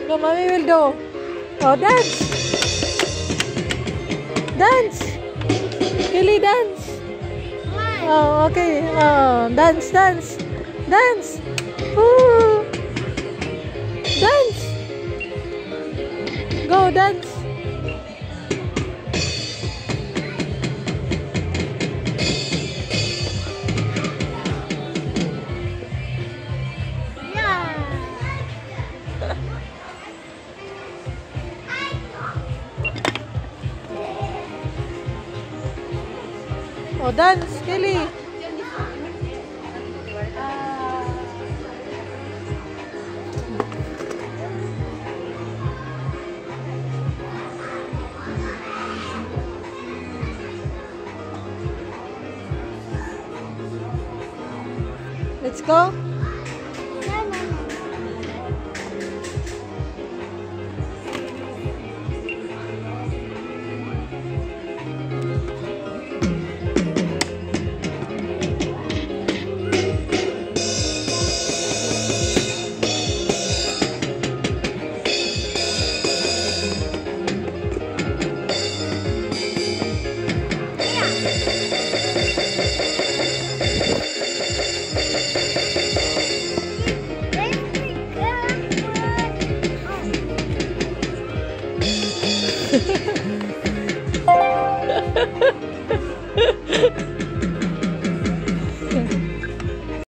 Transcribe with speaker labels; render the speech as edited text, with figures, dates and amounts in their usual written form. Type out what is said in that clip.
Speaker 1: No, mommy will do. Oh, dance. Dance. Kelly, dance. Oh, okay. Oh, dance, dance. Dance. Woo. Dance. Go, dance. Oh, dance, Kelly. Let's go.